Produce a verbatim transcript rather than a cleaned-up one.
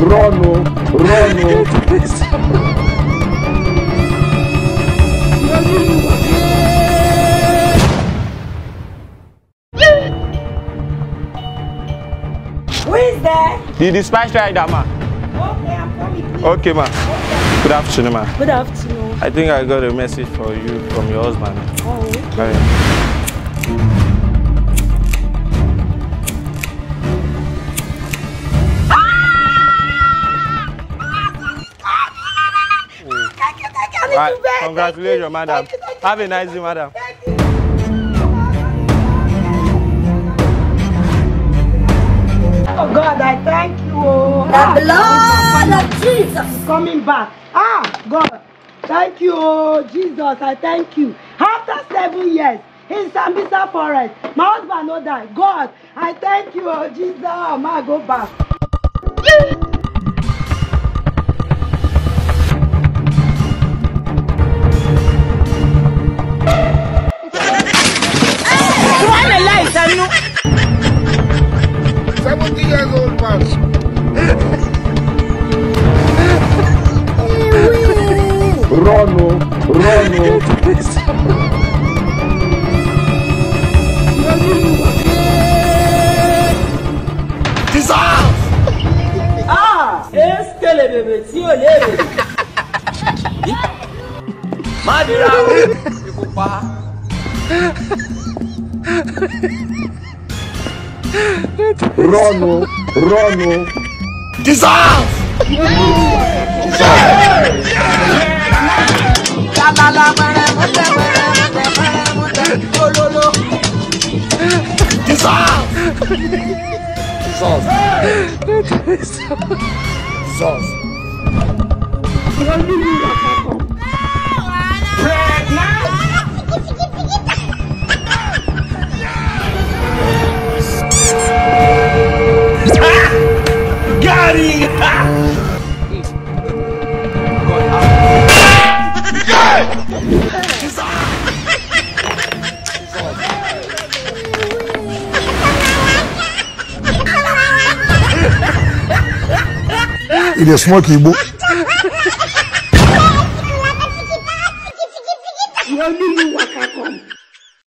Run, oh, run, oh. Who is there? The dispatch rider, ma. Okay, I'm coming, please. Okay, ma. Okay. Good afternoon, ma. Good afternoon. I think I got a message for you from your husband. Oh, okay. Right. Right. Congratulations, madam. Thank you, thank you. Have a nice day, madam. Thank you. Oh God, I thank you. Oh. The blood of Jesus Coming back. Ah, God, thank you, oh, Jesus. I thank you. After seven years in Sambisa Forest, my husband no die. God, I thank you, oh, Jesus. I'm gonna go back. seventy years old man. Run, oh, run, oh. Dissolve! Ah, est-ce que les bébés, si on est. Madira, il faut pas. Run, oh, run, oh. Dissolve! Dissolve! Dissolve! Il est smart, il est beau.